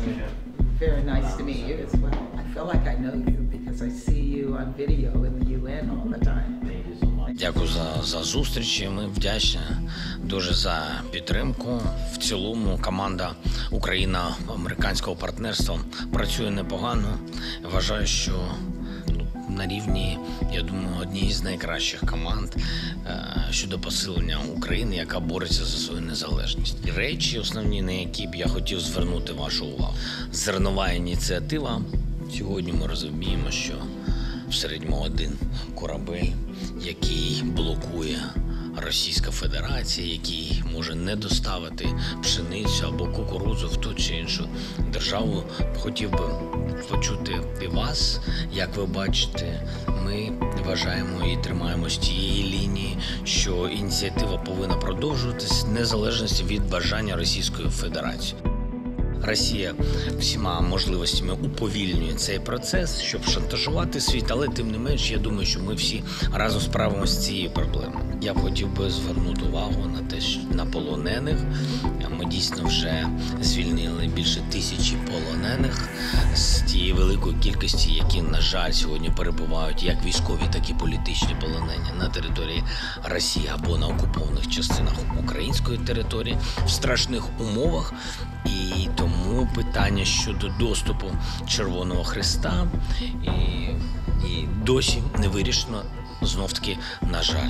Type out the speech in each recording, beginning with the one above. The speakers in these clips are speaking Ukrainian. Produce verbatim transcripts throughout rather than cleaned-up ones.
Very nice to meet you as well. I feel like I know you because I see you on video in the U N all the time. Дякую за, за зустрічі, ми вдячні дуже за підтримку. В цілому команда Україно-американського партнерства працює непогано. Вважаю, що на рівні, я думаю, однієї з найкращих команд щодо посилення України, яка бореться за свою незалежність. Речі основні, на які б я хотів звернути вашу увагу. Зернова ініціатива. Сьогодні ми розуміємо, що в середньому один корабель, який блокує Російська Федерація, який може не доставити пшеницю або кукурудзу в ту чи іншу державу. Хотів би почути і вас, як ви бачите, ми вважаємо і тримаємось тієї лінії, що ініціатива повинна продовжуватись незалежно від бажання Російської Федерації. Росія всіма можливостями уповільнює цей процес, щоб шантажувати світ, але тим не менш, я думаю, що ми всі разом справимося з цією проблемою. Я б хотів би звернути увагу на те, що на полонених. Ми дійсно вже звільнили більше тисячі полонених з тієї великої кількості, які, на жаль, сьогодні перебувають як військові, так і політичні полонені на території Росії або на окупованих частинах української території в страшних умовах. І тому питання щодо доступу Червоного Хреста і, і досі не вирішено, знов-таки, на жаль.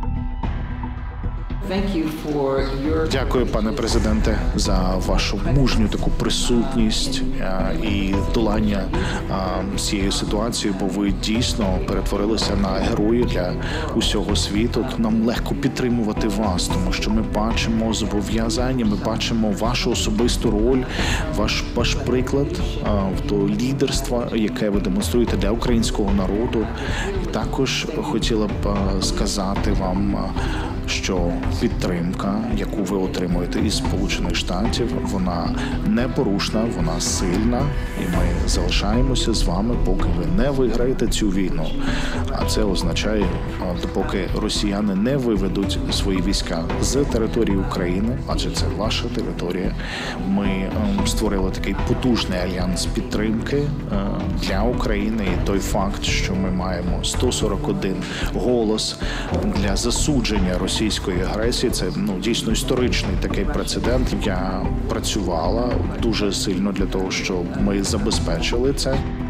Дякую, пане президенте, за вашу мужню таку присутність і долання цієї ситуації, бо ви дійсно перетворилися на героїв для усього світу. Нам легко підтримувати вас, тому що ми бачимо зобов'язання, ми бачимо вашу особисту роль, ваш, ваш приклад, то лідерства, яке ви демонструєте для українського народу. І також хотіла б сказати вам, що підтримка, яку ви отримуєте із Сполучених Штатів, вона непорушна, вона сильна, і ми залишаємося з вами, поки ви не виграєте цю війну. А це означає, допоки росіяни не виведуть свої війська з території України, адже це ваша територія. Ми створили такий потужний альянс підтримки для України, і той факт, що ми маємо сто сорок один голос для засудження Росії російської агресії, це ну дійсно історичний такий прецедент. Я працювала дуже сильно для того, щоб ми забезпечили це.